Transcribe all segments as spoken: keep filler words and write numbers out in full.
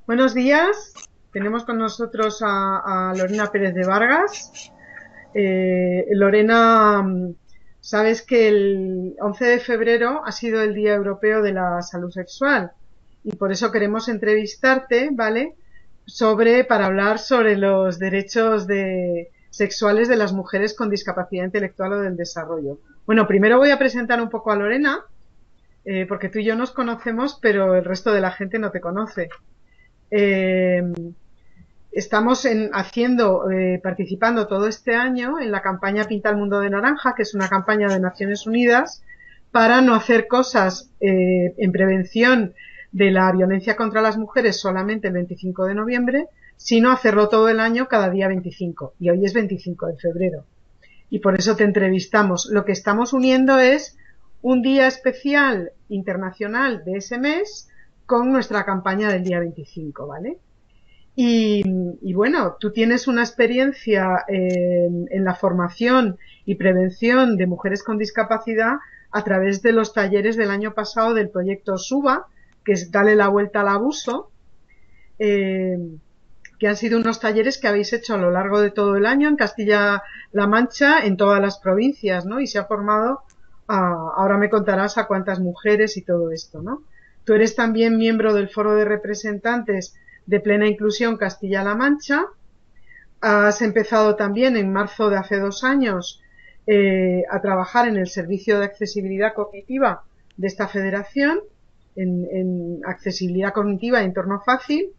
Buenos días, tenemos con nosotros a, a Lorena Pérez de Vargas. Eh, Lorena, sabes que el once de febrero ha sido el Día Europeo de la Salud Sexual y por eso queremos entrevistarte, ¿vale? Sobre, para hablar sobre los derechos de, sexuales de las mujeres con discapacidad intelectual o del desarrollo. Bueno, primero voy a presentar un poco a Lorena, eh, porque tú y yo nos conocemos, pero el resto de la gente no te conoce. Eh, estamos en, haciendo, eh, participando todo este año en la campaña Pinta el Mundo de Naranja, que es una campaña de Naciones Unidas para no hacer cosas eh, en prevención de la violencia contra las mujeres solamente el veinticinco de noviembre, sino hacerlo todo el año cada día veinticinco. Y hoy es veinticinco de febrero. Y por eso te entrevistamos. Lo que estamos uniendo es un día especial internacional de ese mes con nuestra campaña del día veinticinco, ¿vale? Y, y bueno, tú tienes una experiencia en, en la formación y prevención de mujeres con discapacidad a través de los talleres del año pasado del proyecto SUBA, que es Dale la Vuelta al Abuso, eh, que han sido unos talleres que habéis hecho a lo largo de todo el año en Castilla-La Mancha, en todas las provincias, ¿no? Y se ha formado, a, ahora me contarás a cuántas mujeres y todo esto, ¿no? Tú eres también miembro del Foro de Representantes de Plena Inclusión Castilla-La Mancha. Has empezado también en marzo de hace dos años eh, a trabajar en el Servicio de Accesibilidad Cognitiva de esta federación, en, en accesibilidad cognitiva y entorno fácil,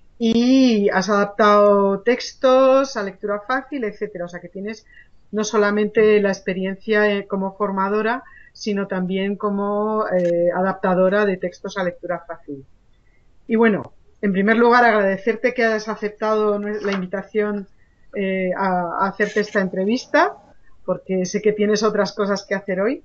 y has adaptado textos a lectura fácil, etcétera. O sea que tienes no solamente la experiencia como formadora, sino también como eh, adaptadora de textos a lectura fácil. Y bueno, en primer lugar agradecerte que hayas aceptado la invitación eh, a, a hacerte esta entrevista, porque sé que tienes otras cosas que hacer hoy.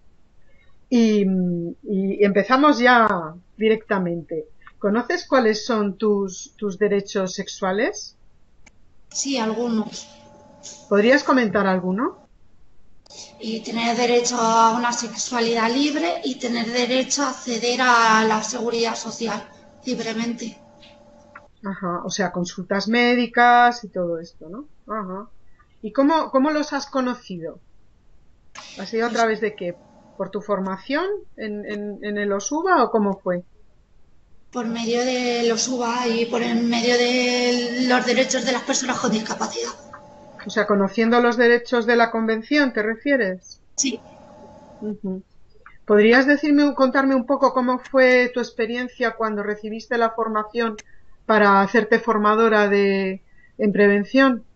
Y, y empezamos ya directamente. ¿Conoces cuáles son tus, tus derechos sexuales? Sí, algunos. ¿Podrías comentar alguno? Y tener derecho a una sexualidad libre y tener derecho a acceder a la seguridad social libremente. Ajá, o sea, consultas médicas y todo esto, ¿no? Ajá. ¿Y cómo, cómo los has conocido? ¿Ha sido a Pues través de qué? ¿Por tu formación en, en, en el OSUBA o cómo fue? por medio de los U B A y por el medio de los derechos de las personas con discapacidad. O sea, conociendo los derechos de la Convención, ¿te refieres? Sí. Uh-huh. ¿Podrías decirme, contarme un poco cómo fue tu experiencia cuando recibiste la formación para hacerte formadora de, en prevención?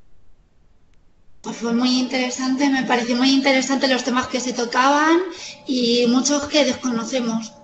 Pues fue muy interesante, me pareció muy interesante los temas que se tocaban y muchos que desconocemos.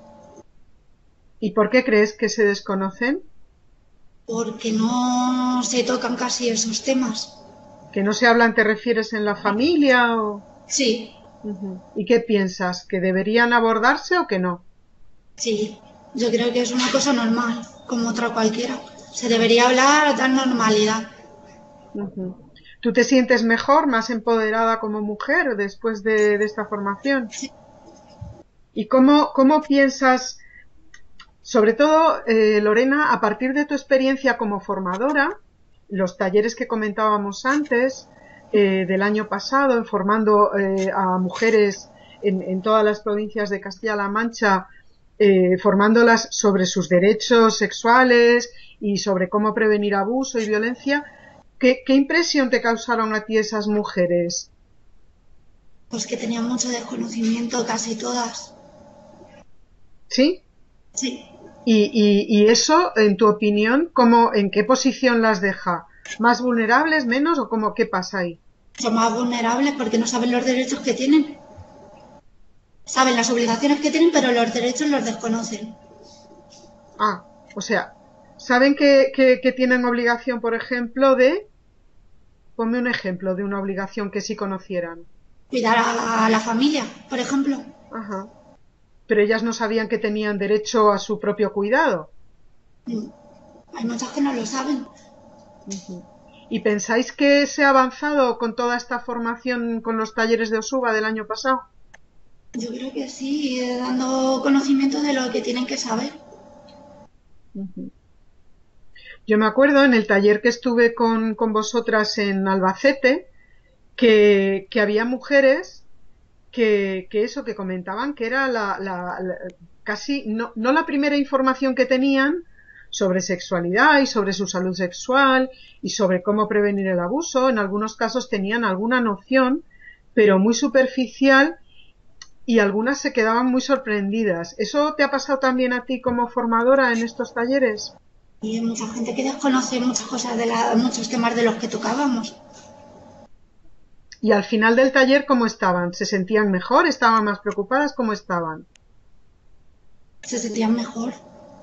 ¿Y por qué crees que se desconocen? Porque no se tocan casi esos temas. ¿Que no se hablan, te refieres, en la familia? O... Sí, Uh-huh. ¿Y qué piensas? ¿Que deberían abordarse o que no? sí, yo creo que es una cosa normal, como otra cualquiera. Se debería hablar, dar normalidad. Uh-huh. ¿Tú te sientes mejor, más empoderada como mujer después de, de esta formación? Sí. ¿Y cómo, cómo piensas, sobre todo, eh, Lorena, a partir de tu experiencia como formadora, los talleres que comentábamos antes, eh, del año pasado, en formando eh, a mujeres en, en todas las provincias de Castilla-La Mancha, eh, formándolas sobre sus derechos sexuales y sobre cómo prevenir abuso y violencia, ¿qué, qué impresión te causaron a ti esas mujeres? Pues que tenían mucho desconocimiento, casi todas. ¿Sí? Sí. Y, y, y eso, en tu opinión, ¿cómo, en qué posición las deja? ¿Más vulnerables, menos o cómo, qué pasa ahí? Son más vulnerables porque no saben los derechos que tienen. Saben las obligaciones que tienen, pero los derechos los desconocen. Ah, o sea, ¿saben que, que, que tienen obligación, por ejemplo, de... Ponme un ejemplo de una obligación que sí conocieran. Cuidar a la familia, por ejemplo. Ajá. Pero ellas no sabían que tenían derecho a su propio cuidado. Hay muchas que no lo saben. Uh-huh. ¿Y pensáis que se ha avanzado con toda esta formación con los talleres de OSUBA del año pasado? Yo creo que sí, dando conocimiento de lo que tienen que saber. Uh-huh. Yo me acuerdo en el taller que estuve con, con vosotras en Albacete que, que había mujeres que, que eso, que comentaban que era la, la, la casi no, no la primera información que tenían sobre sexualidad y sobre su salud sexual y sobre cómo prevenir el abuso. En algunos casos tenían alguna noción, pero muy superficial, y algunas se quedaban muy sorprendidas. ¿Eso te ha pasado también a ti como formadora en estos talleres? Y hay mucha gente que desconoce muchas cosas de la, muchos temas de los que tocábamos. Y al final del taller, ¿cómo estaban? ¿Se sentían mejor? ¿Estaban más preocupadas? ¿Cómo estaban? Se sentían mejor.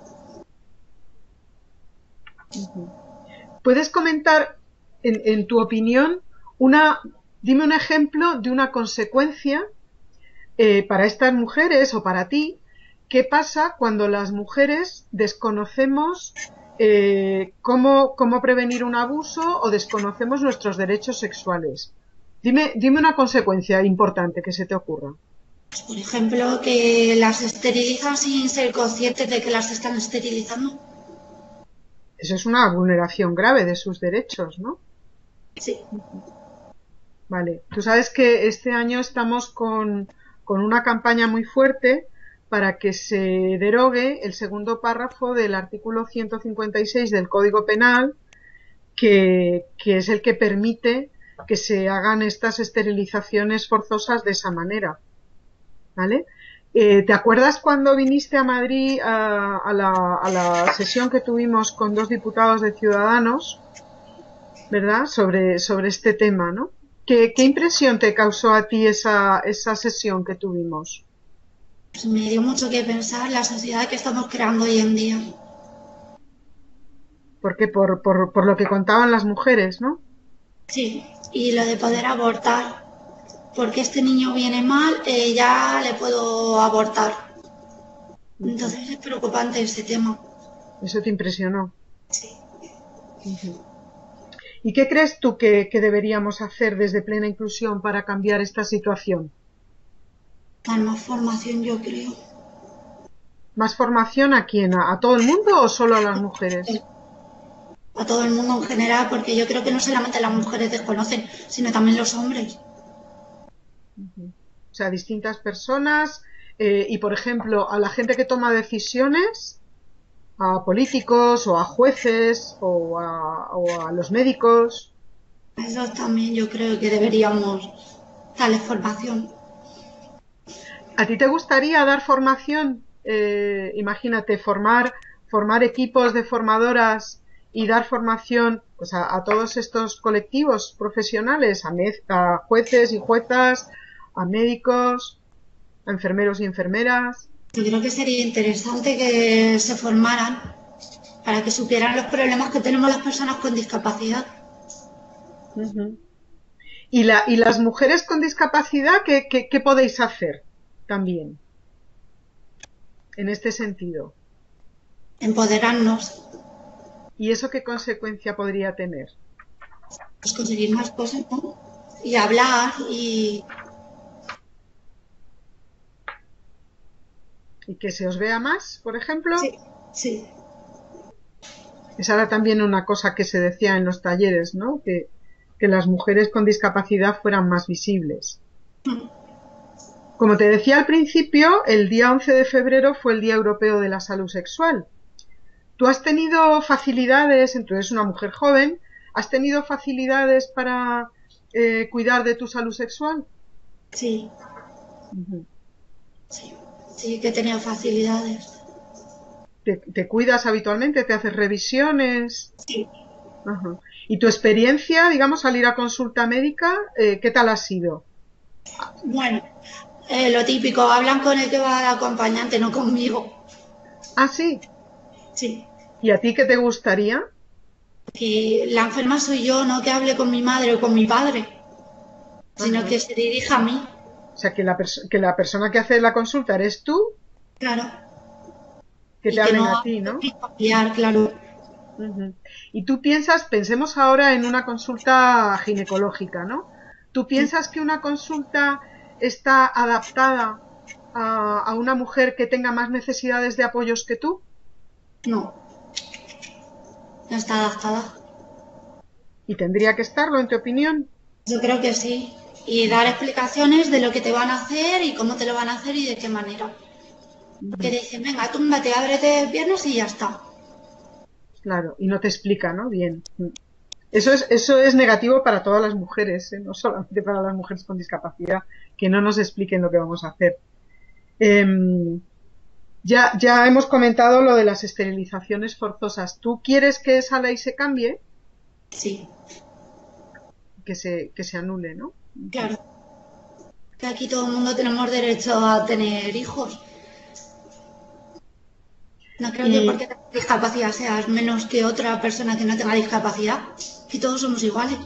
Uh-huh. ¿Puedes comentar, en, en tu opinión, una, dime un ejemplo de una consecuencia eh, para estas mujeres o para ti? ¿Qué pasa cuando las mujeres desconocemos eh, cómo, cómo prevenir un abuso o desconocemos nuestros derechos sexuales? Dime, dime una consecuencia importante que se te ocurra. Por ejemplo, que las esterilizan sin ser conscientes de que las están esterilizando. Eso es una vulneración grave de sus derechos, ¿no? Sí. Vale. Tú sabes que este año estamos con, con una campaña muy fuerte para que se derogue el segundo párrafo del artículo ciento cincuenta y seis del Código Penal, que, que es el que permite que se hagan estas esterilizaciones forzosas de esa manera. ¿Vale? Eh, ¿Te acuerdas cuando viniste a Madrid a, a, la, a la sesión que tuvimos con dos diputados de Ciudadanos, ¿verdad? Sobre, sobre este tema, ¿no? ¿Qué, qué impresión te causó a ti esa, esa sesión que tuvimos? Pues me dio mucho que pensar la sociedad que estamos creando hoy en día. Porque por, por, por lo que contaban las mujeres, ¿no? Sí, y lo de poder abortar. Porque este niño viene mal, eh, ya le puedo abortar. Entonces es preocupante ese tema. Eso te impresionó. Sí. Uh-huh. ¿Y qué crees tú que, que deberíamos hacer desde Plena Inclusión para cambiar esta situación? Dar más formación, yo creo. ¿Más formación a quién? ¿A, a todo el mundo o solo a las mujeres? A todo el mundo en general, porque yo creo que no solamente las mujeres desconocen, sino también los hombres. Uh-huh. O sea, distintas personas eh, y, por ejemplo, a la gente que toma decisiones, a políticos o a jueces o a, o a los médicos. Eso también yo creo que deberíamos darles formación. ¿A ti te gustaría dar formación? Eh, imagínate, formar, formar equipos de formadoras y dar formación pues, a, a todos estos colectivos profesionales, a, me, a jueces y juezas, a médicos, a enfermeros y enfermeras. Yo creo que sería interesante que se formaran para que supieran los problemas que tenemos las personas con discapacidad. Uh-huh. ¿Y, la, ¿Y las mujeres con discapacidad qué, qué, qué podéis hacer también en este sentido? Empoderarnos. ¿Y eso qué consecuencia podría tener? Pues conseguir más cosas, ¿no? Y hablar y... ¿Y que se os vea más, por ejemplo? Sí, sí. Esa era también una cosa que se decía en los talleres, ¿no? Que, que las mujeres con discapacidad fueran más visibles. Como te decía al principio, el día once de febrero fue el Día Europeo de la Salud Sexual. ¿Tú has tenido facilidades, tú eres una mujer joven, has tenido facilidades para eh, cuidar de tu salud sexual? Sí. Uh-huh. Sí, sí que he tenido facilidades. ¿Te, te cuidas habitualmente? ¿Te haces revisiones? Sí. Uh-huh. ¿Y tu experiencia, digamos, al ir a consulta médica, eh, qué tal ha sido? Bueno, eh, lo típico, hablan con el que va de acompañante, no conmigo. ¿Ah, sí? Sí. ¿Y a ti qué te gustaría? Que la enferma soy yo, no que hable con mi madre o con mi padre, sino Ajá. que se dirija a mí. O sea, que la, que la persona que hace la consulta eres tú, Claro. que Y te que hablen no a ti, ¿no? familiar, claro. Uh-huh. Y tú piensas, pensemos ahora en una consulta ginecológica, ¿no? ¿Tú piensas que una consulta está adaptada a, a una mujer que tenga más necesidades de apoyos que tú? No. no está adaptada. ¿Y tendría que estarlo, en tu opinión? Yo creo que sí. Y dar explicaciones de lo que te van a hacer y cómo te lo van a hacer y de qué manera. Porque te dicen, venga, túmbate, ábrete piernas y ya está. Claro, y no te explica, ¿no? Bien. Eso es, eso es negativo para todas las mujeres, ¿eh? No solamente para las mujeres con discapacidad, que no nos expliquen lo que vamos a hacer. Em, ya, ya hemos comentado lo de las esterilizaciones forzosas. ¿Tú quieres que esa ley se cambie? Sí, Que se, que se anule, ¿no? claro. Que aquí todo el mundo tenemos derecho a tener hijos. No creo que Y, porque tengas discapacidad seas menos que otra persona que no tenga discapacidad. Aquí todos somos iguales.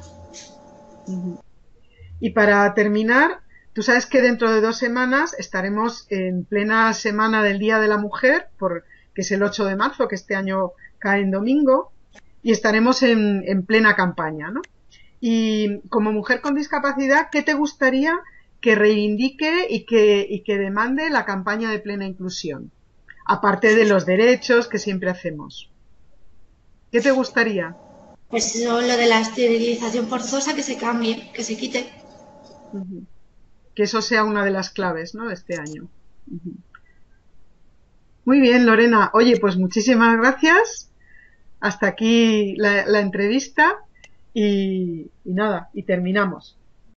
y para terminar, tú sabes que dentro de dos semanas estaremos en plena semana del Día de la Mujer, por, que es el ocho de marzo, que este año cae en domingo, y estaremos en, en plena campaña, ¿no? Y como mujer con discapacidad, ¿qué te gustaría que reivindique y que, y que demande la campaña de plena inclusión? Aparte de los derechos que siempre hacemos. ¿Qué te gustaría? Pues eso, lo de la esterilización forzosa, que se cambie, que se quite. Uh-huh. Que eso sea una de las claves, ¿no? De este año. Uh-huh. Muy bien, Lorena. Oye, pues muchísimas gracias. Hasta aquí la, la entrevista y, y nada, y terminamos.